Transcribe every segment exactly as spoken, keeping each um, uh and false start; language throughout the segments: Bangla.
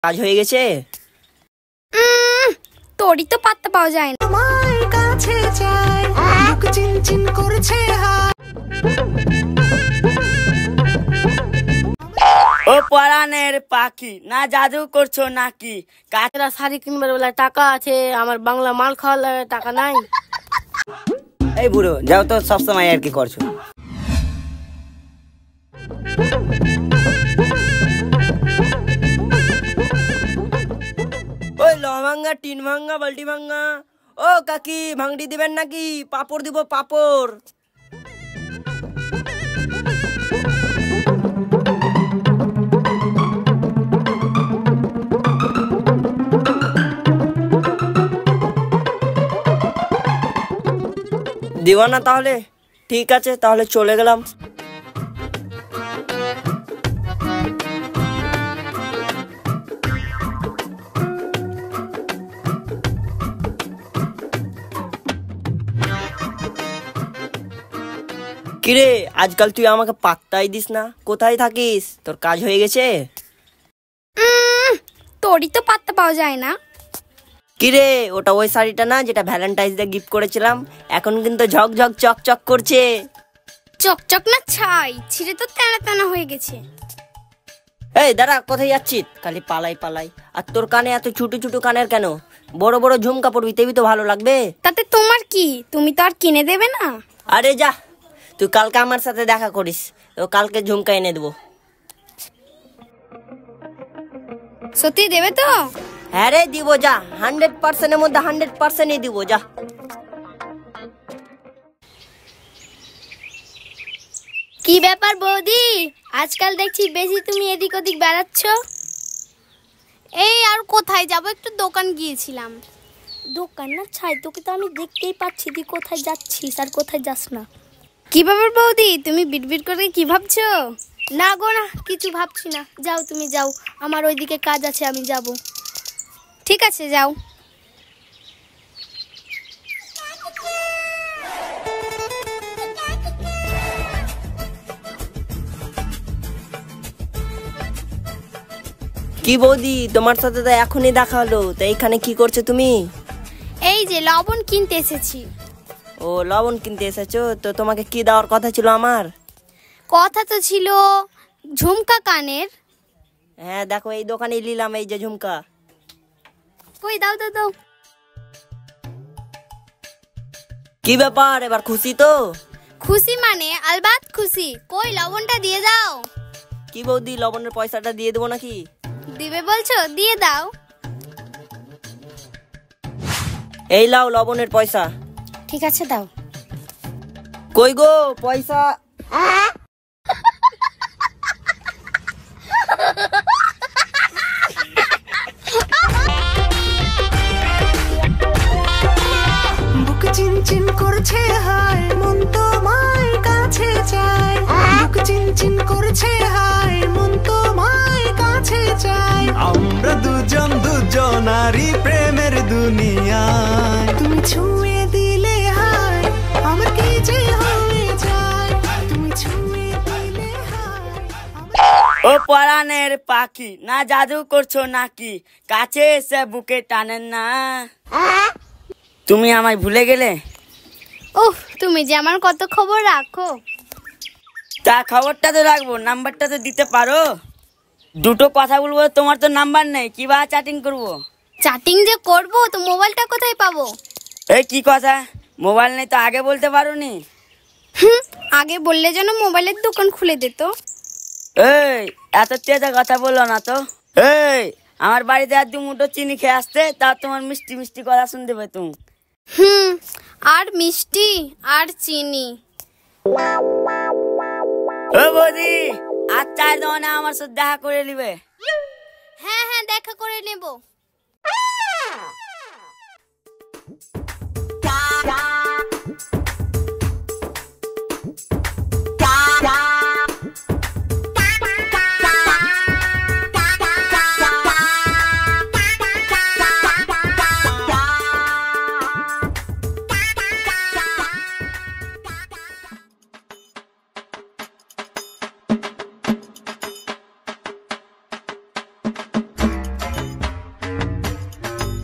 কাজ হয়ে গেছে? তোরই তো পাত্তা পাওয়া যায় না। আমার কাছে চাই বুক চিনচিন করছে ও পরাণের পাখি, না জাদু করছো নাকি? কাচরা শাড়ি কিনবার বেলা টাকা আছে, আমার বাংলা মাল খাওয়ার টাকা নাই। এই বুড়ো যাও তো, সবসময় আর কি করছো? ওই ল ভাঙ্গা, টিন ভাঙ্গা, বাল্টি ভাঙ্গা। ও কাকি, ভাঙটি দিবেন নাকি? পাপড় দিব, পাপড়। দিব না তাহলে? ঠিক আছে, তাহলে চলে গেলাম। কিরে, আজকাল তুই আমাকে পাত্তাই দিস না, কোথায় থাকিস? তোর কাজ হয়ে গেছে? তোরই তো পাত্তা পাওয়া যায় না। কিরে, ওটা ওই শাড়িটা না যেটা ভ্যালেন্টাইন্স ডে গিফট করেছিলাম? এখন কিন্তু ঝক ঝক চক চক করছে। চকচক না ছাই, ছিঁড়ে তো তেনা তেনা হয়ে গেছে। এই দাঁড়া, কোথায় যাচ্ছিস? খালি পালাই পালাই। আর তোর কানে এত ছোট ছোট কানের কেন? বড় বড় ঝুমকা পড়বি, তেবি তো ভালো লাগবে। তাতে তোমার কি? তুমি তো আর কিনে দেবে না। আরে যা, তুই কালকে আমার সাথে দেখা করিস, তো কালকে ঝুমকা এনে দেবো। সত্যি দেবে তো? হ্যাঁ রে, দিব যা। হান্ড্রেড পার্সেন্টের মধ্যে হান্ড্রেড পার্সেন্টই দিব, যা। কি ব্যাপার বৌদি, আজকাল দেখছি বেশি তুমি এদিক ওদিক বেড়াচ্ছ। এই আর কোথায় যাব, একটু দোকান গিয়েছিলাম। দোকান না ছাই, তোকে তো আমি দেখতেই পাচ্ছি তুই কোথায় যাচ্ছিস আর কোথায় যাস না। কি ব্যাপার বৌদি, তুমি বিড়বিড় করে কি ভাবছো? না গো না, কিছু ভাবছি না। যাও তুমি যাও, আমার ওইদিকে কাজ আছে, আমি যাব। ঠিক আছে, যাও। কি বৌদি, তোমার সাথে তো এখনই দেখা হলো, তো এইখানে কি করছো তুমি? এই যে লবণ কিনতে এসেছি। ও, লবণ কিনতে এসেছো? তো তোমাকে কি দেওয়ার কথা ছিল আমার? কথা তো ছিল ঝুমকা কানের। হ্যাঁ দেখো, এই দোকানে নিলাম এই যে ঝুমকা। কই দাও দাও দাও। কি ব্যাপার, এবার খুশি তো? খুশি মানে আলবাত খুশি। কই লবণটা দিয়ে দাও। কি বৌদি, লবণের পয়সাটা দিয়ে দেবো নাকি? দিবে বলছো, দিয়ে দাও। এই লাও লবণের পয়সা। ঠিক আছে, দাও। কই গো পয়সা? বুক চিনচিন করছে হায় মন তোমার কাছে চাই বুক চিনচিন করছে হায় মন তোমার কাছে চাই আমরা দুজন দুজনারই প্রেমের দুনিয়ায় তুমি ছুঁয়ে দিলে হায় আমার কি যে হয়ে যায় তুমি ছুঁয়ে দিলে হায় ও পরাণের পাখি, না জাদু করছো নাকি? কাছে এসে বুকে টানেন না। তুমি আমায় ভুলে গেলে? ওহ, তুমি যে আমার কত খবর রাখো। তা খবরটা তো রাখবো, নাম্বারটা তো দিতে পারো। দুটো কথা বলবো, তোমার তো নাম্বার নেই, কিভাবে চ্যাটিং করবো? চ্যাটিং যে করবো, তো মোবাইলটা কোথায় পাবো? এই কি কথা, মোবাইল নেই তো আগে বলতে পারোনি? হুম, আগে বললে যেন মোবাইলের দোকান খুলে দিত। এই এত তেজা কথা বললো না তো। এই আমার বাড়িতে আর দু মুঠো চিনি খেয়ে আসতে, তা তোমার মিষ্টি মিষ্টি কথা শুনতে পেতুম। হুম, আর মিষ্টি আর চিনি। ও বৌদি, আর চার দোকানে আমার সাথে দেখা করে নিবে? হ্যাঁ হ্যাঁ, দেখা করে নেব।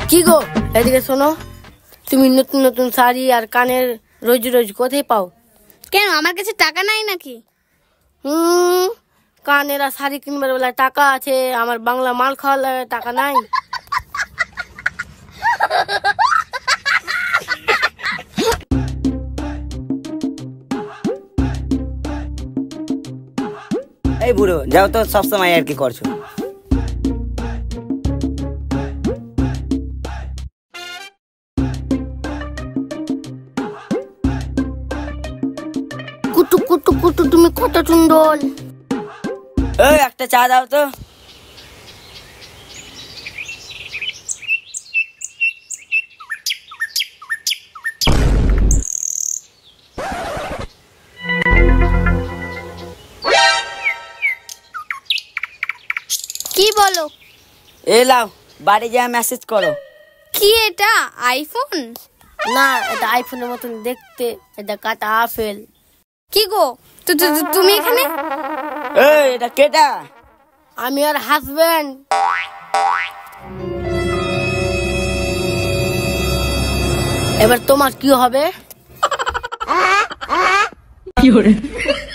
কি গো, এদিকে শোনো। তুমি নতুন নতুন শাড়ি আর কানের রোজ রোজ কোথায় পাও? কেন, আমার কাছে টাকা নাই নাকি? হুম, কানের আর শাড়ি কিনবার বেলা টাকা আছে, আমার বাংলা মাল খাওয়ার টাকা নাই। এই বুড়ো, যাও তো, সবসময় আর কি করছো? কুটু কুটু কুটু, তুমি কত সুন্দর। এই একটা চা দাও তো। কি বলো? এ লাও, বাড়ি যা মেসেজ করো। কি এটা, আইফোন? না, এটা আইফোনের মতন দেখতে, এটা কাটা আপেল। কি গো, তু- তু- তু- তুমি এখানে? এই এটা কেটা? আমি আর হাজবেন্ড। এবার তোমার কি হবে?